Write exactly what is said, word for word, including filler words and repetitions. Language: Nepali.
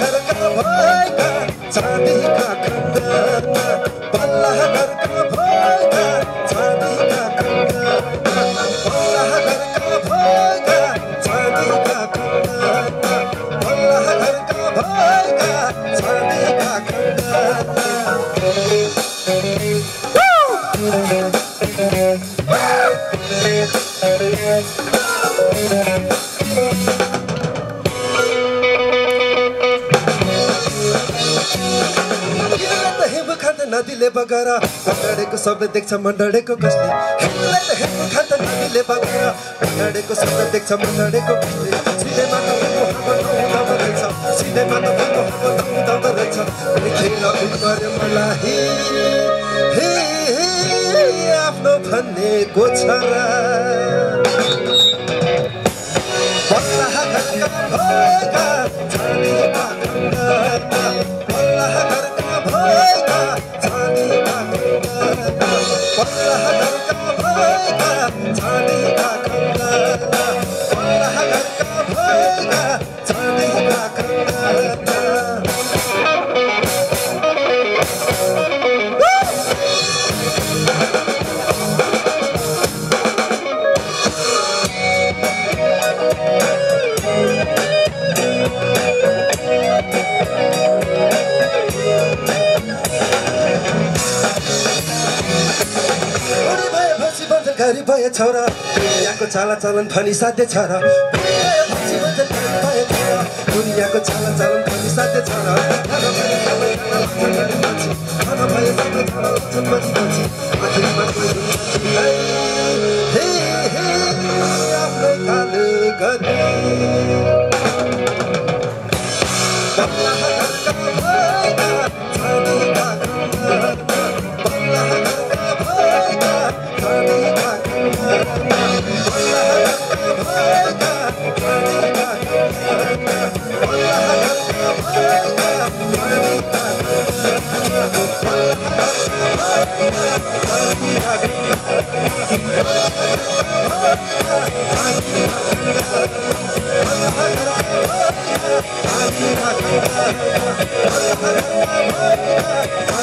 घरका भएका चाँदीका खण्डमा बल्ल घरका भएका चाँदीका खण्डमा बल्ल घरका भएका चाँदीका खण्डमा बल्ल घरका भएका चाँदीका खण्डमा नदीले बगेर मण्डडेको शब्द देख्छ मण्डडेको कसले हेर्नुलाई त हेर्नु खान्छ नदीले बगेर मण्डडेको शब्द देख्छ मण्डडेको कसले सिधैमा त हुँदो रहेछ सिधैमा त हुँदो रहेछ खेल गर्यो मलाई हे आफ्नो भन्नेको छ र बल्ल घरका भएका चाँदीका खण्डमा बल्ल घरका भएका चाँदीका खण्डमा बल्ल घरका भएका चाँदीका खण्डमा बल्ल घरका भएका चाँदीका खण्डमा घरी भए छोरा दुनियाँको चाला चलन फनी साध्य छ र दुनियाँको चाला चलन फनी साध्य छ र हे हे आफ्नो काल गरी बल्ल घरका भएका चाँदीका खण्डमा बल्ल घरका भएका चाँदीका Thank you.